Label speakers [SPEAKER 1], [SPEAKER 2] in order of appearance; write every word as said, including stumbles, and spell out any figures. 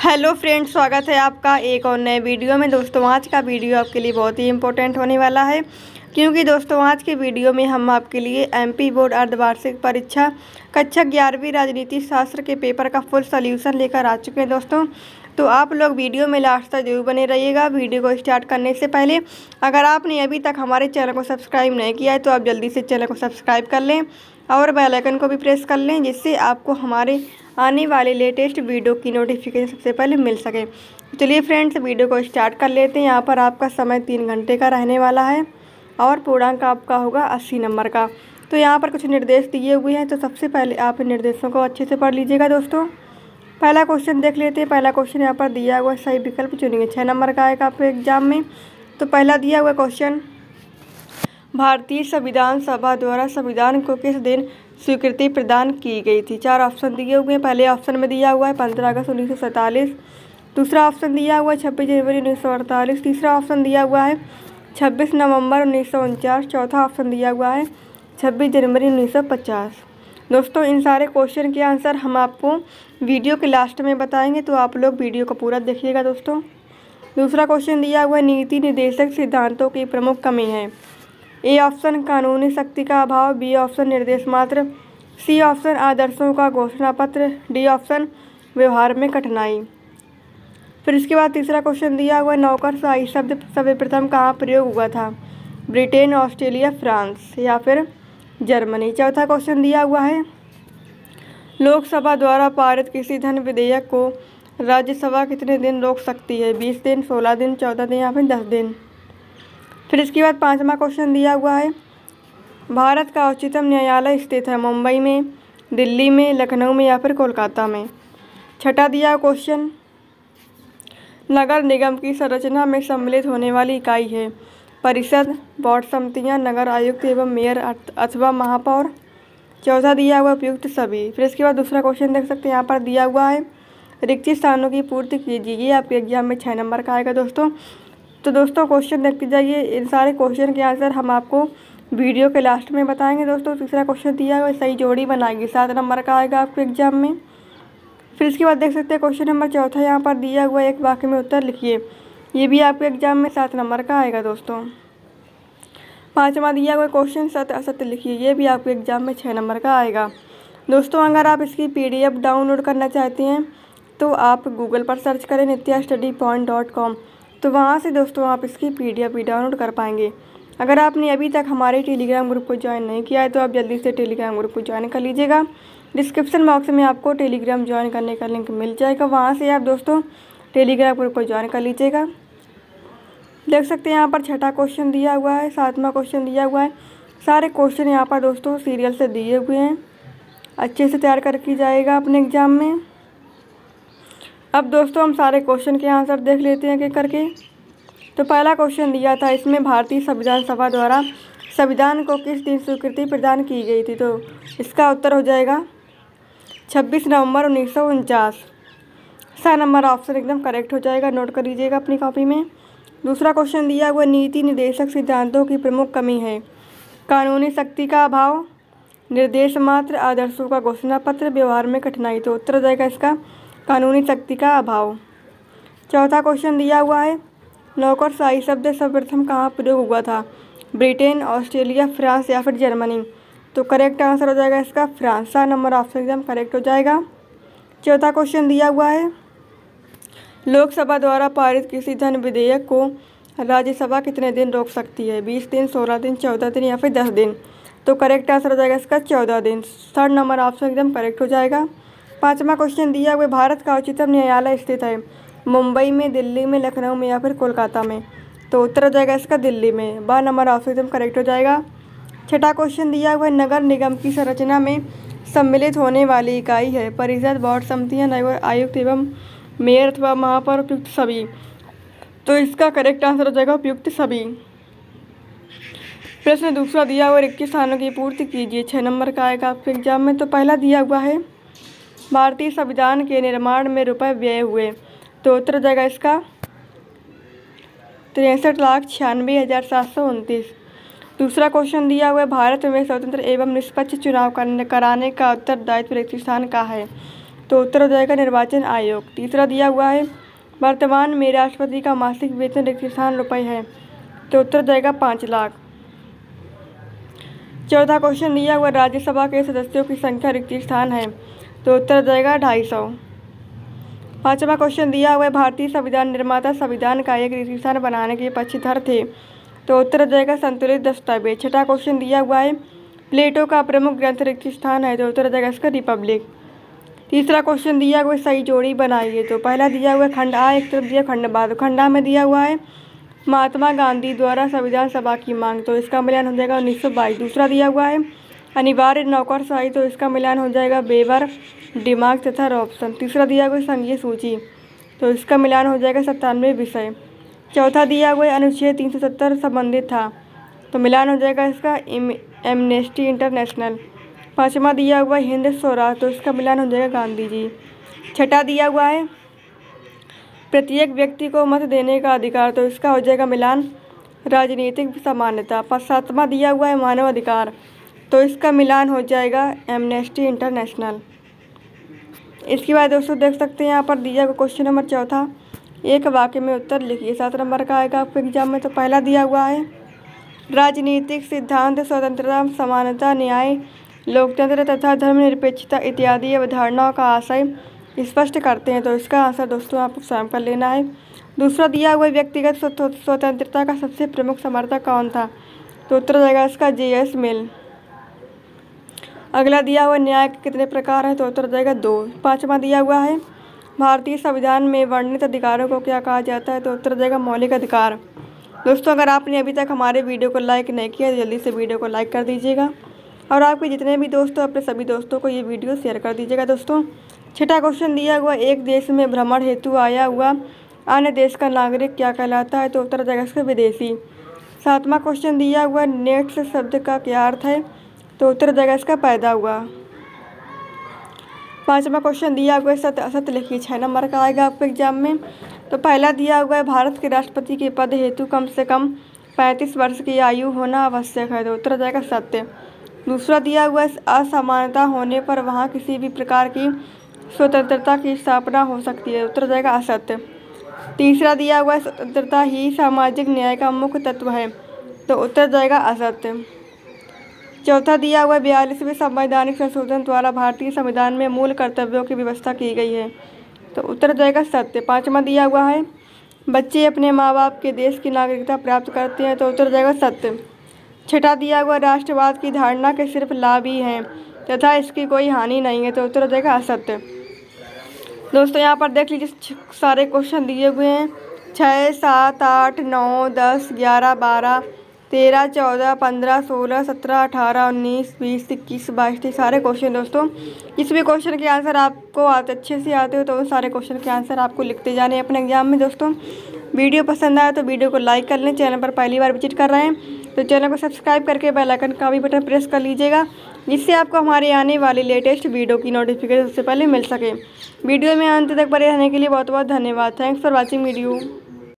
[SPEAKER 1] Hello friends, स्वागत है आपका एक और नए वीडियो में। दोस्तों आज का वीडियो आपके लिए बहुत ही इम्पोर्टेंट होने वाला है, क्योंकि दोस्तों आज के वीडियो में हम आपके लिए एमपी बोर्ड अर्धवार्षिक परीक्षा कक्षा ग्यारहवीं राजनीति शास्त्र के पेपर का फुल सोल्यूशन लेकर आ चुके हैं। दोस्तों तो आप लोग वीडियो में लास्ट तक जरूर बने रहिएगा। वीडियो को स्टार्ट करने से पहले अगर आपने अभी तक हमारे चैनल को सब्सक्राइब नहीं किया है तो आप जल्दी से चैनल को सब्सक्राइब कर लें और बेल आइकन को भी प्रेस कर लें, जिससे आपको हमारे आने वाले लेटेस्ट वीडियो की नोटिफिकेशन सबसे पहले मिल सके। चलिए फ्रेंड्स, वीडियो को स्टार्ट कर लेते हैं। यहाँ पर आपका समय तीन घंटे का रहने वाला है और पूर्णांक आपका होगा अस्सी नंबर का। तो यहाँ पर कुछ निर्देश दिए हुए हैं, तो सबसे पहले आप इन निर्देशों को अच्छे से पढ़ लीजिएगा। दोस्तों पहला क्वेश्चन देख लेते हैं। पहला क्वेश्चन यहाँ पर दिया हुआ सही विकल्प चुनिए, छः नंबर का आएगा आपके एग्जाम में। तो पहला दिया हुआ क्वेश्चन, भारतीय संविधान सभा द्वारा संविधान को किस दिन स्वीकृति प्रदान की गई थी। चार ऑप्शन दिए हुए हैं। पहले ऑप्शन में दिया हुआ है पंद्रह अगस्त उन्नीस सौ सैंतालीस, दूसरा ऑप्शन दिया हुआ है छब्बीस जनवरी उन्नीस सौ अड़तालीस, तीसरा ऑप्शन दिया हुआ है छब्बीस नवंबर उन्नीस सौ उनचास, चौथा ऑप्शन दिया हुआ है छब्बीस जनवरी उन्नीस सौ पचास। दोस्तों इन सारे क्वेश्चन के आंसर हम आपको वीडियो के लास्ट में बताएंगे, तो आप लोग वीडियो को पूरा देखिएगा। दोस्तों दूसरा क्वेश्चन दिया हुआ है नीति निर्देशक सिद्धांतों की प्रमुख कमी है। ए ऑप्शन कानूनी शक्ति का अभाव, बी ऑप्शन निर्देश मात्र, सी ऑप्शन आदर्शों का घोषणा पत्र, डी ऑप्शन व्यवहार में कठिनाई। फिर इसके बाद तीसरा क्वेश्चन दिया हुआ है नौकरशाही शब्द सर्वप्रथम कहाँ प्रयोग हुआ था। ब्रिटेन, ऑस्ट्रेलिया, फ्रांस या फिर जर्मनी। चौथा क्वेश्चन दिया हुआ है लोकसभा द्वारा पारित किसी धन विधेयक को राज्यसभा कितने दिन रोक सकती है। बीस दिन, सोलह दिन, चौदह दिन या फिर दस दिन। फिर इसके बाद पांचवा क्वेश्चन दिया हुआ है भारत का उच्चतम न्यायालय स्थित है मुंबई में, दिल्ली में, लखनऊ में या फिर कोलकाता में। छठा दिया क्वेश्चन नगर निगम की संरचना में सम्मिलित होने वाली इकाई है परिषद, वार्ड समितियां, नगर आयुक्त एवं मेयर अथवा महापौर। चौथा दिया हुआ उपयुक्त सभी। फिर इसके बाद दूसरा क्वेश्चन देख सकते हैं, यहाँ पर दिया हुआ है रिक्त स्थानों की पूर्ति कीजिए। ये आपके एग्जाम में छः नंबर का आएगा। दोस्तों तो दोस्तों क्वेश्चन देखते जाइए। इन सारे क्वेश्चन के आंसर हम आपको वीडियो के लास्ट में बताएंगे। दोस्तों तीसरा क्वेश्चन दिया हुआ सही जोड़ी बनाएगी, सात नंबर का आएगा आपके एग्जाम में। फिर इसके बाद देख सकते हैं क्वेश्चन नंबर चौथा, यहाँ पर दिया हुआ एक वाक्य में उत्तर लिखिए। ये भी आपके एग्जाम में सात नंबर का आएगा। दोस्तों पाँचवा दिया हुआ क्वेश्चन सत्य असत्य लिखिए। ये भी आपके एग्जाम में छः नंबर का आएगा। दोस्तों अगर आप इसकी पी डी एफ डाउनलोड करना चाहते हैं तो आप गूगल पर सर्च करें Nitya study point dot com, तो वहाँ से दोस्तों आप इसकी पी डी एफ भी डाउनलोड कर पाएंगे। अगर आपने अभी तक हमारे टेलीग्राम ग्रुप को ज्वाइन नहीं किया है तो आप जल्दी से टेलीग्राम ग्रुप को ज्वाइन कर लीजिएगा। डिस्क्रिप्शन बॉक्स में आपको टेलीग्राम ज्वाइन करने का लिंक मिल जाएगा, वहाँ से आप दोस्तों टेलीग्राम ग्रुप को ज्वाइन कर लीजिएगा। देख सकते हैं यहाँ पर छठा क्वेश्चन दिया हुआ है, सातवां क्वेश्चन दिया हुआ है। सारे क्वेश्चन यहाँ पर दोस्तों सीरियल से दिए हुए हैं, अच्छे से तैयार करके जाएगा अपने एग्जाम में। अब दोस्तों हम सारे क्वेश्चन के आंसर देख लेते हैं एक एक करके। तो पहला क्वेश्चन दिया था, इसमें भारतीय संविधान सभा द्वारा संविधान को किस दिन स्वीकृति प्रदान की गई थी। तो इसका उत्तर हो जाएगा छब्बीस नवंबर उन्नीस सौ उनचास। सा नंबर ऑप्शन एकदम करेक्ट हो जाएगा, नोट कर लीजिएगा अपनी कॉपी में। दूसरा क्वेश्चन दिया हुआ नीति निर्देशक सिद्धांतों की प्रमुख कमी है। कानूनी शक्ति का अभाव, निर्देश मात्र, आदर्शों का घोषणा पत्र, व्यवहार में कठिनाई। तो उत्तर हो जाएगा इसका कानूनी शक्ति का अभाव। चौथा क्वेश्चन दिया हुआ है नौकरशाही शब्द सर्वप्रथम कहाँ प्रयोग हुआ था। ब्रिटेन, ऑस्ट्रेलिया, फ्रांस या फिर जर्मनी। तो करेक्ट आंसर हो जाएगा इसका फ्रांस। सा नंबर ऑप्शन एकदम करेक्ट हो जाएगा। चौथा क्वेश्चन दिया हुआ है लोकसभा द्वारा पारित किसी धन विधेयक को राज्यसभा कितने दिन रोक सकती है। बीस दिन, सोलह दिन, चौदह दिन या फिर दस दिन। तो करेक्ट आंसर हो जाएगा इसका चौदह दिन। थर्ड नंबर ऑप्शन एकदम करेक्ट हो जाएगा। पाँचवा क्वेश्चन दिया हुआ भारत का उच्चतम न्यायालय स्थित है मुंबई में, दिल्ली में, लखनऊ में या फिर कोलकाता में। तो उत्तर हो जाएगा इसका दिल्ली में। बारह नंबर ऑप्शन एकदम करेक्ट हो जाएगा। छठा क्वेश्चन दिया हुआ नगर निगम की संरचना में सम्मिलित होने वाली इकाई है परिषद, वार्ड समितियां, नगर आयुक्त एवं मेयर अथवा महापौर, उपयुक्त सभी। तो इसका करेक्ट आंसर हो जाएगा उपयुक्त सभी। प्रश्न दूसरा दिया हुआ रिक्त स्थानों की पूर्ति कीजिए। छः नंबर का आएगा आपके एग्जाम में। तो पहला दिया हुआ है भारतीय संविधान के निर्माण में रुपए व्यय हुए। तो उत्तर हो जाएगा इसका तिरसठ लाख छियानवे हज़ार सात सौ उनतीस। दूसरा क्वेश्चन दिया हुआ है भारत में स्वतंत्र एवं निष्पक्ष चुनाव करने कराने का उत्तरदायित्व रिक्त स्थान का है। तो उत्तर हो जाएगा निर्वाचन आयोग। तीसरा दिया हुआ है वर्तमान में राष्ट्रपति का मासिक वेतन रिक्त स्थान रुपये है, तो उत्तर हो जाएगा पाँच लाख। चौथा क्वेश्चन दिया हुआ राज्यसभा के सदस्यों की संख्या रिक्त स्थान है, तो उत्तर हो जाएगा ढाई सौ। पाँचवा क्वेश्चन दिया हुआ है भारतीय संविधान निर्माता संविधान का एक रिक्त स्थान बनाने के पक्षधर थे, तो उत्तर हो जाएगा संतुलित दस्तावेज। छठा क्वेश्चन दिया हुआ है प्लेटो का प्रमुख ग्रंथ रिक्त स्थान है, तो उत्तर हो जाएगा इसका रिपब्लिक। तीसरा क्वेश्चन दिया हुआ है सही जोड़ी बनाइए, तो पहला दिया हुआ है खंड आ, एक तरफ दिया खंड बा। तो खंड आ में दिया हुआ है महात्मा गांधी द्वारा संविधान सभा की मांग, तो इसका मिलान हो जाएगा उन्नीस सौ बाईस। दूसरा दिया हुआ है अनिवार्य नौकरशाही, तो इसका मिलान हो जाएगा बेबर, दिमाग तथा रॉबसन। तीसरा दिया हुआ है संघीय सूची, तो इसका मिलान हो जाएगा सत्तानवे विषय। चौथा दिया हुआ है अनुच्छेद तीन सौ सत्तर संबंधित था, तो मिलान हो जाएगा इसका एमनेस्टी इंटरनेशनल। पाँचवा दिया हुआ है हिंद स्वराज, तो इसका मिलान हो जाएगा गांधी जी। छठा दिया हुआ है प्रत्येक व्यक्ति को मत देने का अधिकार, तो इसका हो जाएगा मिलान राजनीतिक समानता। सातवां दिया हुआ है मानव अधिकार, तो इसका मिलान हो जाएगा एमनेस्टी इंटरनेशनल। इसके बाद दोस्तों देख सकते हैं यहाँ पर दिया हुआ क्वेश्चन नंबर चौथा, एक वाक्य में उत्तर लिखिए। सात नंबर का आएगा आपके एग्जाम में। तो पहला दिया हुआ है राजनीतिक सिद्धांत स्वतंत्रता, समानता, न्याय, लोकतंत्र तथा धर्मनिरपेक्षता इत्यादि अवधारणाओं का आशय स्पष्ट करते हैं, तो इसका आंसर दोस्तों आपको स्वयं कर लेना है। दूसरा दिया हुआ व्यक्तिगत स्वतंत्रता का सबसे प्रमुख समर्थक कौन था, तो उत्तर जाएगा इसका जे एस मिल। अगला दिया हुआ न्याय के कितने प्रकार है, तो उत्तर जाएगा दो। पाँचवा दिया हुआ है भारतीय संविधान में वर्णित अधिकारों को क्या कहा जाता है, तो उत्तर जाएगा मौलिक अधिकार। दोस्तों अगर आपने अभी तक हमारे वीडियो को लाइक नहीं किया तो जल्दी से वीडियो को लाइक कर दीजिएगा और आपके जितने भी दोस्तों अपने सभी दोस्तों को ये वीडियो शेयर कर दीजिएगा। दोस्तों छठा क्वेश्चन दिया हुआ एक देश में भ्रमण हेतु आया हुआ अन्य देश का नागरिक क्या कहलाता है, तो उत्तर जाएगा इसका विदेशी। सातवां क्वेश्चन दिया हुआ नेट्स शब्द का क्या अर्थ है, तो उत्तर जाएगा इसका पैदा हुआ। पांचवा क्वेश्चन दिया हुआ है सत्य असत्य लिखिए। छः नंबर का आएगा आपके एग्जाम में। तो पहला दिया हुआ है भारत के राष्ट्रपति के पद हेतु कम से कम पैंतीस वर्ष की आयु होना आवश्यक है, तो उत्तर जाएगा सत्य। दूसरा दिया हुआ है असमानता होने पर वहाँ किसी भी प्रकार की स्वतंत्रता की स्थापना हो सकती है, उत्तर जाएगा असत्य। तीसरा दिया हुआ है स्वतंत्रता ही सामाजिक न्याय का मुख्य तत्व है, तो उत्तर जाएगा असत्य। चौथा दिया हुआ बयालीसवें संवैधानिक संशोधन द्वारा भारतीय संविधान में मूल कर्तव्यों की व्यवस्था की गई है, तो उत्तर जाएगा सत्य। पाँचवा दिया हुआ है बच्चे अपने माँ बाप के देश की नागरिकता प्राप्त करते हैं, तो उत्तर जाएगा सत्य। छठा दिया हुआ राष्ट्रवाद की धारणा के सिर्फ लाभ ही हैं तथा इसकी कोई हानि नहीं है, तो उत्तर जाएगा असत्य। दोस्तों यहाँ पर देख लीजिए सारे क्वेश्चन दिए हुए हैं छः सात आठ नौ दस ग्यारह बारह तेरह चौदह पंद्रह सोलह सत्रह अठारह उन्नीस बीस इक्कीस बाईस तेईस सारे क्वेश्चन। दोस्तों किसी भी क्वेश्चन के आंसर आपको आते अच्छे से आते हो तो उन सारे क्वेश्चन के आंसर आपको लिखते जाने हैं अपने एग्जाम में। दोस्तों वीडियो पसंद आया तो वीडियो को लाइक कर लें। चैनल पर पहली बार विजिट कर रहे हैं तो चैनल को सब्सक्राइब करके बेल आइकन का भी बटन प्रेस कर लीजिएगा, जिससे आपको हमारे आने वाली लेटेस्ट वीडियो की नोटिफिकेशन सबसे पहले मिल सके। वीडियो में अंत तक बने रहने के लिए बहुत बहुत धन्यवाद। Thanks for watching video.